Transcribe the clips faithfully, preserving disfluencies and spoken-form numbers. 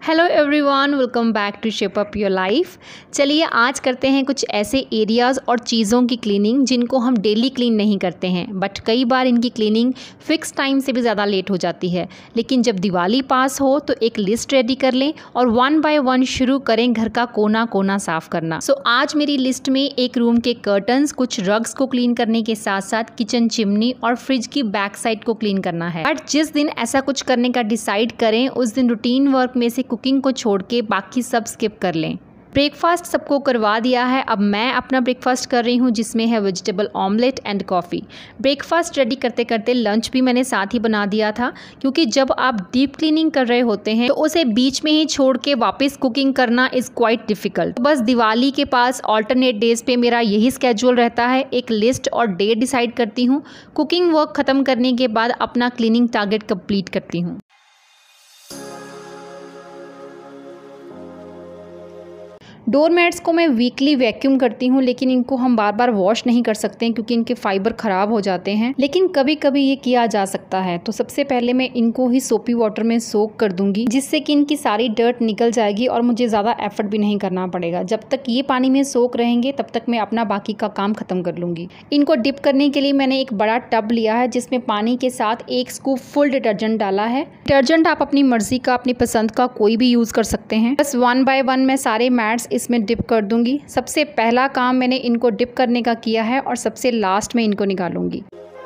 Hello everyone, welcome back to shape up your life. चलिए आज करते हैं कुछ ऐसे एरियाज़ और चीज़ों की क्लीनिंग जिनको हम डेली क्लीन नहीं करते हैं, बट कई बार इनकी क्लीनिंग फिक्स टाइम से भी ज़्यादा लेट हो जाती है। लेकिन जब दिवाली पास हो तो एक लिस्ट रेडी कर लें और वन बाय वन शुरू करें घर का कोना कोना साफ करना। सो so, आज मेरी लिस्ट में एक रूम के कर्टन्स, कुछ रग्स को क्लीन करने के साथ साथ किचन चिमनी और फ्रिज की बैक साइड को क्लीन करना है। बट जिस दिन ऐसा कुछ करने का डिसाइड करें उस दिन रूटीन वर्क में से कुकिंग को छोड़ के बाकी सब स्किप कर लें। ब्रेकफास्ट सबको करवा दिया है, अब मैं अपना ब्रेकफास्ट कर रही हूँ जिसमें है vegetable omelette and coffee. Breakfast ready करते करते लंच भी मैंने साथ ही बना दिया था, क्योंकि जब आप डीप क्लीनिंग कर रहे होते हैं तो उसे बीच में ही छोड़ के वापस कुकिंग करना इज़ क्वाइट डिफ़िकल्ट। बस दिवाली के पास ऑल्टरनेट डेज पे मेरा यही स्केड्यूल रहता है, एक लिस्ट और डेट डिसाइड करती हूँ, कुकिंग वर्क ख़त्म करने के बाद अपना क्लीनिंग टारगेट कंप्लीट करती हूँ। डोर मैट्स को मैं वीकली वैक्यूम करती हूँ, लेकिन इनको हम बार बार वॉश नहीं कर सकते हैं क्योंकि इनके फाइबर ख़राब हो जाते हैं, लेकिन कभी कभी ये किया जा सकता है। तो सबसे पहले मैं इनको ही सोपी वाटर में सोक कर दूंगी, जिससे कि इनकी सारी डर्ट निकल जाएगी और मुझे ज़्यादा एफर्ट भी नहीं करना पड़ेगा। जब तक ये पानी में सोक रहेंगे तब तक मैं अपना बाकी का काम ख़त्म कर लूँगी। इनको डिप करने के लिए मैंने एक बड़ा टब लिया है जिसमें पानी के साथ एक स्कूप फुल डिटर्जेंट डाला है। डिटर्जेंट आप अपनी मर्जी का, अपनी पसंद का कोई भी यूज़ कर सकते हैं। बस वन बाय वन मैं सारे मैट्स इसमें डिप कर दूंगी। सबसे पहला काम मैंने इनको डिप करने का किया है और सबसे लास्ट में इनको निकालूंगी।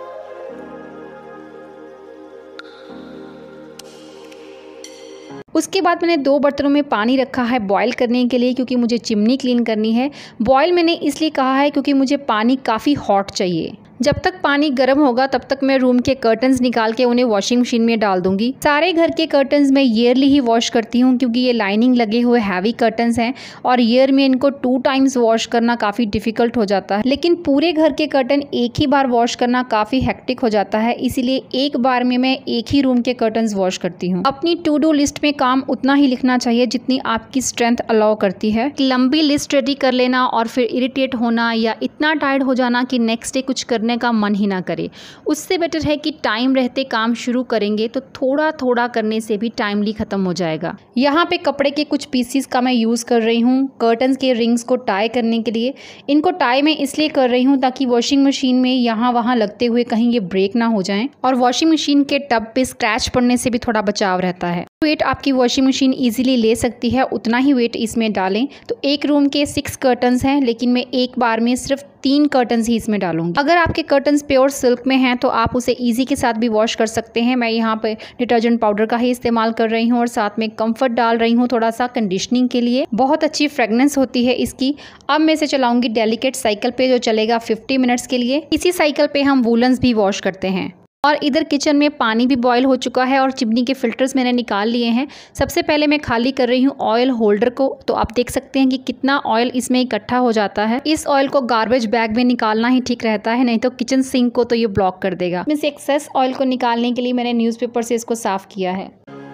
उसके बाद मैंने दो बर्तनों में पानी रखा है बॉईल करने के लिए, क्योंकि मुझे चिमनी क्लीन करनी है। बॉईल मैंने इसलिए कहा है क्योंकि मुझे पानी काफ़ी हॉट चाहिए। जब तक पानी गर्म होगा तब तक मैं रूम के कर्टन्स निकाल के उन्हें वॉशिंग मशीन में डाल दूंगी। सारे घर के कर्टन्स मैं ईयरली ही वॉश करती हूँ, क्योंकि ये लाइनिंग लगे हुए हैवी कर्टन्स हैं और ईयर में इनको टू टाइम्स वॉश करना काफ़ी डिफिकल्ट हो जाता है। लेकिन पूरे घर के कर्टन एक ही बार वॉश करना काफ़ी हेक्टिक हो जाता है, इसीलिए एक बार में मैं एक ही रूम के कर्टन्स वॉश करती हूँ। अपनी टू डू लिस्ट में काम उतना ही लिखना चाहिए जितनी आपकी स्ट्रेंथ अलाउ करती है। लंबी लिस्ट रेडी कर लेना और फिर इरिटेट होना या इतना टायर्ड हो जाना कि नेक्स्ट डे कुछ करने का मन ही ना करे, उससे बेटर है कि टाइम रहते काम शुरू करेंगे तो थोड़ा थोड़ा करने से भी टाइमली खत्म हो जाएगा। यहाँ पे कपड़े के कुछ पीसीस का मैं यूज़ कर रही हूँ कर्टन्स के रिंग्स को टाई करने के लिए। इनको टाई मैं इसलिए कर रही हूँ ताकि वॉशिंग मशीन में यहाँ वहाँ लगते हुए कहीं ये ब्रेक ना हो जाएं और वॉशिंग मशीन के टब पे स्क्रैच पड़ने से भी थोड़ा बचाव रहता है। वेट आपकी वॉशिंग मशीन इजीली ले सकती है, उतना ही वेट इसमें डालें। तो एक रूम के सिक्स कर्टन्स हैं, लेकिन मैं एक बार में सिर्फ तीन कर्टन्स ही इसमें डालूंगी। अगर आपके कर्टन्स प्योर सिल्क में हैं तो आप उसे इजी के साथ भी वॉश कर सकते हैं। मैं यहाँ पे डिटर्जेंट पाउडर का ही इस्तेमाल कर रही हूँ और साथ में कंफर्ट डाल रही हूँ थोड़ा सा कंडीशनिंग के लिए। बहुत अच्छी फ्रेगनेंस होती है इसकी। अब मैं इसे चलाऊंगी डेलिकेट साइकिल पे, जो चलेगा फिफ्टी मिनट्स के लिए। इसी साइकिल पे हम वूलन्स भी वॉश करते हैं। और इधर किचन में पानी भी बॉईल हो चुका है और चिमनी के फिल्टर्स मैंने निकाल लिए हैं। सबसे पहले मैं खाली कर रही हूँ ऑयल होल्डर को। तो आप देख सकते हैं कि कितना ऑयल इसमें इकट्ठा हो जाता है। इस ऑयल को गार्बेज बैग में निकालना ही ठीक रहता है, नहीं तो किचन सिंक को तो ये ब्लॉक कर देगा। इसमें से एक्सेस ऑयल को निकालने के लिए मैंने न्यूज़पेपर से इसको साफ किया है।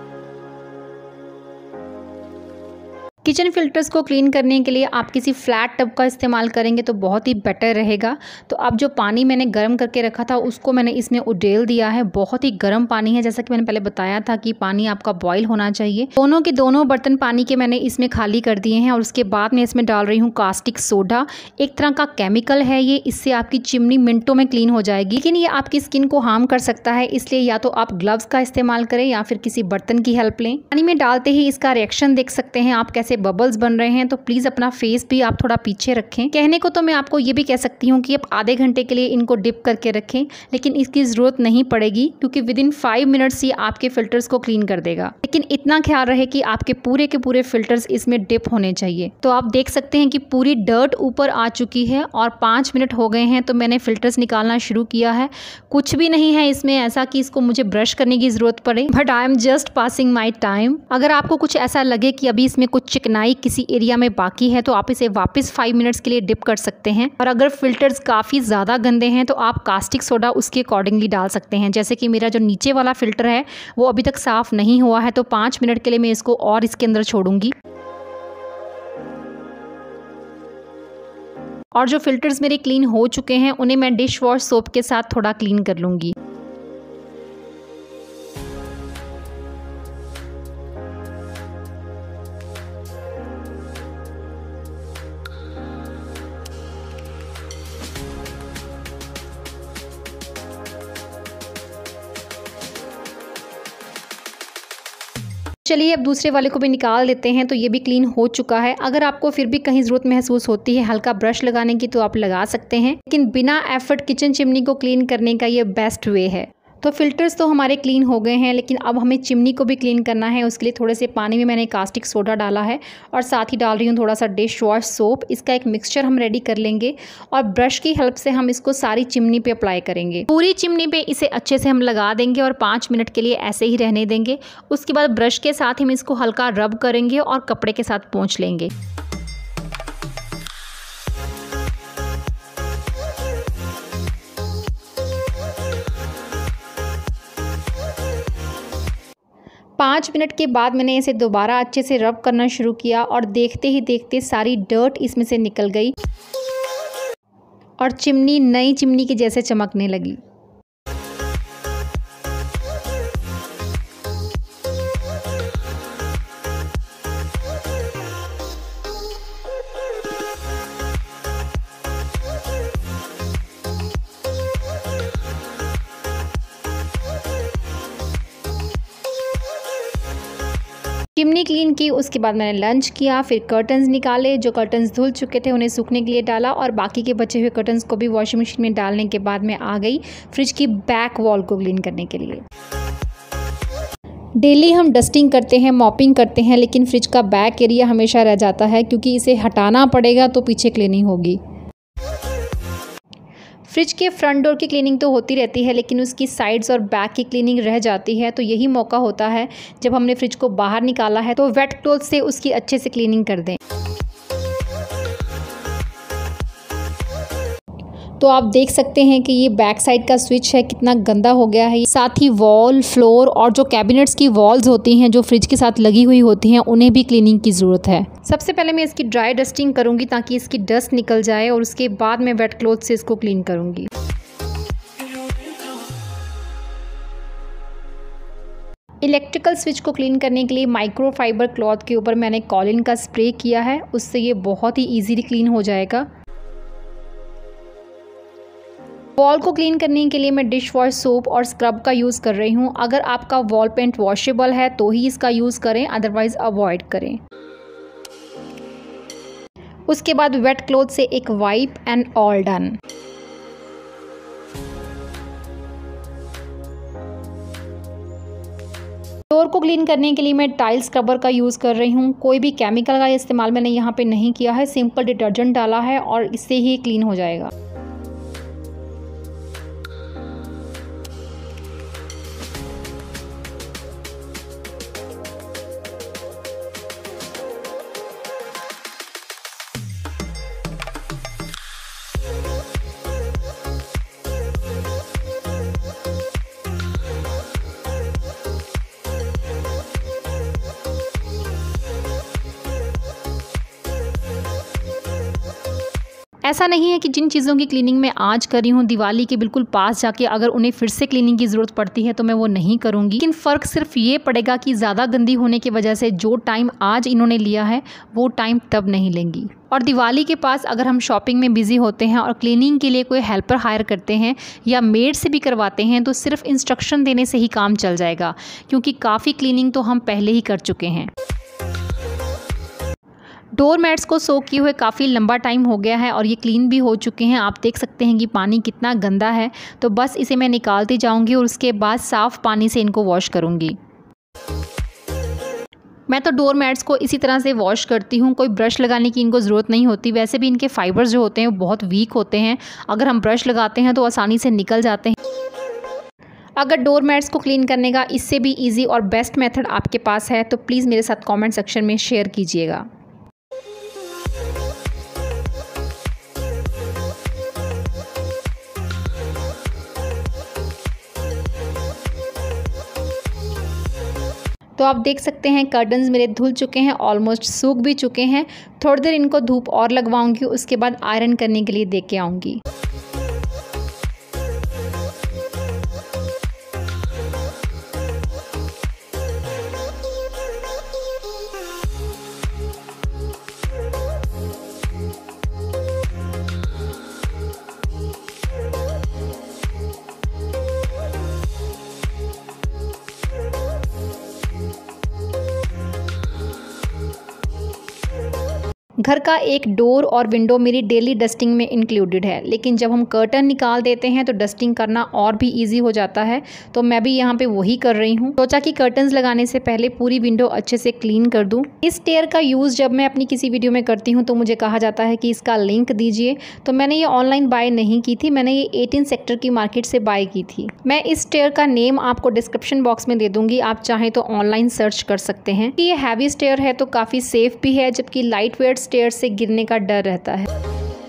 किचन फिल्टर्स को क्लीन करने के लिए आप किसी फ्लैट टब का इस्तेमाल करेंगे तो बहुत ही बेटर रहेगा। तो अब जो पानी मैंने गर्म करके रखा था उसको मैंने इसमें उडेल दिया है। बहुत ही गर्म पानी है, जैसा कि मैंने पहले बताया था कि पानी आपका बॉईल होना चाहिए। दोनों के दोनों बर्तन पानी के मैंने इसमें खाली कर दिए हैं और उसके बाद मैं इसमें डाल रही हूँ कास्टिक सोडा। एक तरह का केमिकल है ये, इससे आपकी चिमनी मिनटों में क्लीन हो जाएगी, लेकिन ये आपकी स्किन को हार्म कर सकता है, इसलिए या तो आप ग्लव्स का इस्तेमाल करें या फिर किसी बर्तन की हेल्प लें। पानी में डालते ही इसका रिएक्शन देख सकते हैं आप, कैसे बबल्स बन रहे हैं। तो प्लीज अपना फेस भी आप थोड़ा पीछे रखें। कहने को तो मैं आपको ये भी कह सकती हूँ कि आप आधे घंटे के लिए इनको डिप करके रखें, लेकिन इसकी जरूरत नहीं पड़ेगी क्योंकि विद इन फाइव मिनट्स ये आपके फिल्टर्स को क्लीन कर देगा। लेकिन इतना ख्याल रहे कि आपके पूरे के पूरे फिल्टर्स इसमें डिप होने चाहिए। तो आप देख सकते हैं कि पूरी डर्ट ऊपर आ चुकी है और पाँच मिनट हो गए हैं तो मैंने फिल्टर्स निकालना शुरू किया है। कुछ भी नहीं है इसमें ऐसा कि इसको मुझे ब्रश करने की जरूरत पड़े, but I am just passing my time. अगर आपको कुछ ऐसा लगे कि अभी इसमें कुछ चिकनाई किसी एरिया में बाकी है तो आप इसे वापस फाइव मिनट्स के लिए डिप कर सकते हैं। और अगर फिल्टर्स काफ़ी ज़्यादा गंदे हैं तो आप कास्टिक सोडा उसके अकॉर्डिंगली डाल सकते हैं। जैसे कि मेरा जो नीचे वाला फिल्टर है वो अभी तक साफ़ नहीं हुआ है, तो पाँच मिनट के लिए मैं इसको और इसके अंदर छोड़ूंगी। और जो फिल्टर्स मेरे क्लीन हो चुके हैं उन्हें मैं डिश वॉश सोप के साथ थोड़ा क्लीन कर लूँगी। चलिए अब दूसरे वाले को भी निकाल देते हैं। तो ये भी क्लीन हो चुका है। अगर आपको फिर भी कहीं ज़रूरत महसूस होती है हल्का ब्रश लगाने की तो आप लगा सकते हैं, लेकिन बिना एफर्ट किचन चिमनी को क्लीन करने का ये बेस्ट वे है। तो फिल्टर्स तो हमारे क्लीन हो गए हैं, लेकिन अब हमें चिमनी को भी क्लीन करना है। उसके लिए थोड़े से पानी में मैंने कास्टिक सोडा डाला है और साथ ही डाल रही हूँ थोड़ा सा डिश वॉश सोप। इसका एक मिक्सचर हम रेडी कर लेंगे और ब्रश की हेल्प से हम इसको सारी चिमनी पे अप्लाई करेंगे। पूरी चिमनी पे इसे अच्छे से हम लगा देंगे और पाँच मिनट के लिए ऐसे ही रहने देंगे। उसके बाद ब्रश के साथ हम इसको हल्का रब करेंगे और कपड़े के साथ पोंछ लेंगे। पाँच मिनट के बाद मैंने इसे दोबारा अच्छे से रब करना शुरू किया और देखते ही देखते सारी डर्ट इसमें से निकल गई और चिमनी नई चिमनी के जैसे चमकने लगी। चिमनी क्लीन की, उसके बाद मैंने लंच किया, फिर कर्टन्स निकाले। जो कर्टन्स धुल चुके थे उन्हें सूखने के लिए डाला और बाकी के बचे हुए कर्टन्स को भी वॉशिंग मशीन में डालने के बाद मैं आ गई फ्रिज की बैक वॉल को क्लीन करने के लिए। डेली हम डस्टिंग करते हैं, मॉपिंग करते हैं, लेकिन फ्रिज का बैक एरिया हमेशा रह जाता है क्योंकि इसे हटाना पड़ेगा तो पीछे क्लीनिंग होगी। फ्रिज के फ्रंट डोर की क्लीनिंग तो होती रहती है, लेकिन उसकी साइड्स और बैक की क्लीनिंग रह जाती है। तो यही मौका होता है जब हमने फ्रिज को बाहर निकाला है तो वेट क्लॉथ से उसकी अच्छे से क्लीनिंग कर दें। तो आप देख सकते हैं कि ये बैक साइड का स्विच है कितना गंदा हो गया है। साथ ही वॉल, फ्लोर और जो कैबिनेट्स की वॉल्स होती हैं जो फ्रिज के साथ लगी हुई होती हैं उन्हें भी क्लीनिंग की ज़रूरत है। सबसे पहले मैं इसकी ड्राई डस्टिंग करूंगी ताकि इसकी डस्ट निकल जाए और उसके बाद मैं वेट क्लॉथ से इसको क्लीन करूंगी। इलेक्ट्रिकल स्विच को क्लीन करने के लिए माइक्रोफाइबर क्लॉथ के ऊपर मैंने कॉलिन का स्प्रे किया है, उससे ये बहुत ही ईजीली क्लीन हो जाएगा। वॉल को क्लीन करने के लिए मैं डिश वॉश सोप और स्क्रब का यूज़ कर रही हूँ। अगर आपका वॉल पेंट वॉशेबल है तो ही इसका यूज़ करें, अदरवाइज़ अवॉइड करें। उसके बाद वेट क्लॉथ से एक wipe and all done. Floor को क्लीन करने के लिए मैं टाइल स्क्रबर का यूज़ कर रही हूँ। कोई भी केमिकल का इस्तेमाल मैंने यहाँ पे नहीं किया है, सिंपल डिटर्जेंट डाला है और इससे ही क्लीन हो जाएगा। ऐसा नहीं है कि जिन चीज़ों की क्लीनिंग मैं आज कर रही हूँ दिवाली के बिल्कुल पास जाके अगर उन्हें फिर से क्लीनिंग की ज़रूरत पड़ती है तो मैं वो नहीं करूँगी। लेकिन फ़र्क सिर्फ ये पड़ेगा कि ज़्यादा गंदी होने की वजह से जो टाइम आज इन्होंने लिया है वो टाइम तब नहीं लेंगी। और दिवाली के पास अगर हम शॉपिंग में बिजी होते हैं और क्लीनिंग के लिए कोई हेल्पर हायर करते हैं या मेड से भी करवाते हैं तो सिर्फ इंस्ट्रक्शन देने से ही काम चल जाएगा, क्योंकि काफ़ी क्लीनिंग तो हम पहले ही कर चुके हैं। डोर मैट्स को सोक किए हुए काफ़ी लंबा टाइम हो गया है और ये क्लीन भी हो चुके हैं। आप देख सकते हैं कि पानी कितना गंदा है। तो बस इसे मैं निकालती जाऊंगी और उसके बाद साफ़ पानी से इनको वॉश करूंगी। मैं तो डोर मैट्स को इसी तरह से वॉश करती हूँ, कोई ब्रश लगाने की इनको ज़रूरत नहीं होती। वैसे भी इनके फाइबर्स जो होते हैं वो बहुत वीक होते हैं, अगर हम ब्रश लगाते हैं तो आसानी से निकल जाते हैं। अगर डोर मैट्स को क्लीन करने का इससे भी ईजी और बेस्ट मेथड आपके पास है तो प्लीज़ मेरे साथ कॉमेंट सेक्शन में शेयर कीजिएगा। तो आप देख सकते हैं कर्टन्स मेरे धुल चुके हैं, ऑलमोस्ट सूख भी चुके हैं। थोड़ी देर इनको धूप और लगवाऊंगी, उसके बाद आयरन करने के लिए दे के आऊँगी। घर का एक डोर और विंडो मेरी डेली डस्टिंग में इंक्लूडेड है, लेकिन जब हम कर्टन निकाल देते हैं तो डस्टिंग करना और भी ईजी हो जाता है। तो मैं भी यहाँ पे वही कर रही हूँ। सोचा कि कर्टन्स लगाने से पहले पूरी विंडो अच्छे से क्लीन कर दूँ। इस स्टेयर का यूज़ जब मैं अपनी किसी वीडियो में करती हूँ तो मुझे कहा जाता है कि इसका लिंक दीजिए, तो मैंने ये ऑनलाइन बाय नहीं की थी, मैंने ये एटीन सेक्टर की मार्केट से बाय की थी। मैं इस स्टेयर का नेम आपको डिस्क्रिप्शन बॉक्स में दे दूंगी, आप चाहें तो ऑनलाइन सर्च कर सकते हैं। ये हैवी स्टेयर है तो काफ़ी सेफ भी है, जबकि लाइट वेट स्टेयर से गिरने का डर रहता है।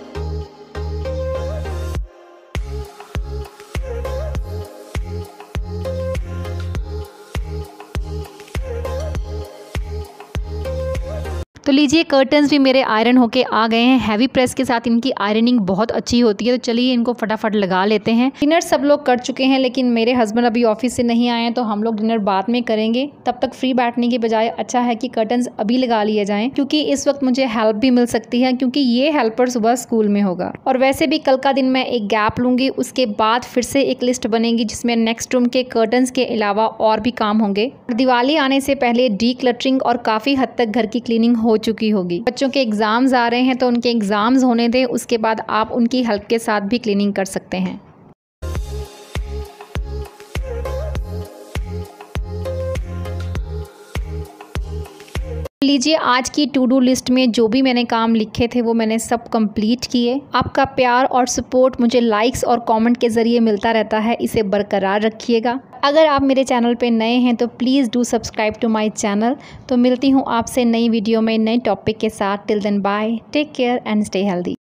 तो लीजिए कर्टन्स भी मेरे आयरन होके आ गए हैं। हैवी प्रेस के साथ इनकी आयरनिंग बहुत अच्छी होती है। तो चलिए इनको फटाफट लगा लेते हैं। डिनर सब लोग कर चुके हैं, लेकिन मेरे हस्बैंड अभी ऑफिस से नहीं आए हैं, तो हम लोग डिनर बाद में करेंगे। तब तक फ्री बैठने की बजाय अच्छा है कि कर्टन्स अभी लगा लिए जाएं, क्योंकि इस वक्त मुझे हेल्प भी मिल सकती है, क्योंकि ये हेल्पर सुबह स्कूल में होगा। और वैसे भी कल का दिन मैं एक गैप लूंगी, उसके बाद फिर से एक लिस्ट बनेगी जिसमें नेक्स्ट रूम के कर्टन्स के अलावा और भी काम होंगे। दिवाली आने से पहले डी क्लटरिंग और काफी हद तक घर की क्लीनिंग हो चुकी होगी। बच्चों के एग्जाम्स आ रहे हैं तो उनके एग्जाम्स होने दें, उसके बाद आप उनकी हेल्प के साथ भी क्लीनिंग कर सकते हैं। लीजिए आज की टू डू लिस्ट में जो भी मैंने काम लिखे थे वो मैंने सब कंप्लीट किए। आपका प्यार और सपोर्ट मुझे लाइक्स और कमेंट के ज़रिए मिलता रहता है, इसे बरकरार रखिएगा। अगर आप मेरे चैनल पे नए हैं तो please do subscribe to my channel. तो मिलती हूँ आपसे नई वीडियो में नए टॉपिक के साथ। Till then bye, take care and stay healthy.